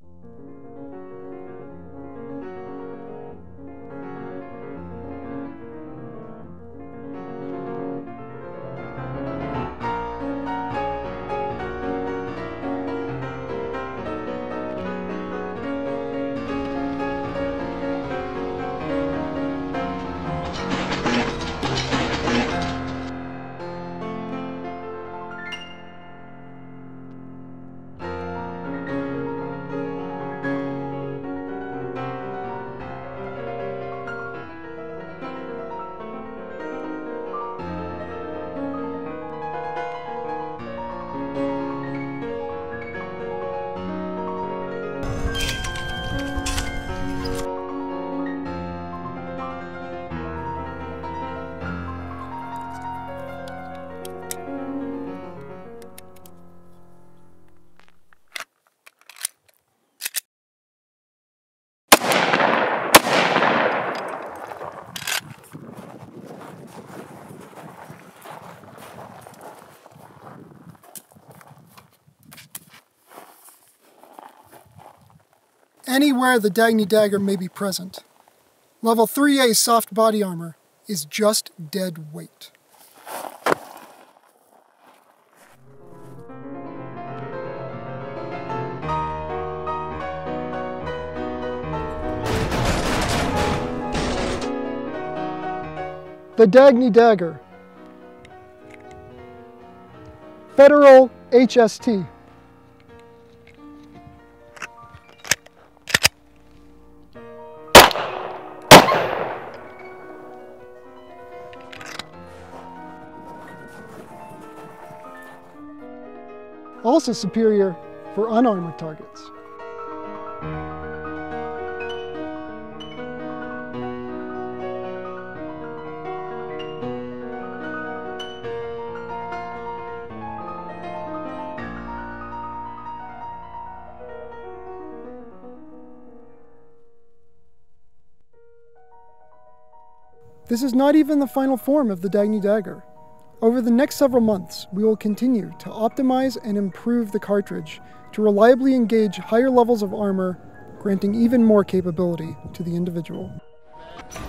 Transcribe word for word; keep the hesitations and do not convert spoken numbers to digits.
Anywhere the Dagny Dagger may be present, Level three A soft body armor is just dead weight. The Dagny Dagger. Federal H S T. Also superior for unarmored targets. This is not even the final form of the Dagny Dagger. Over the next several months, we will continue to optimize and improve the cartridge to reliably engage higher levels of armor, granting even more capability to the individual.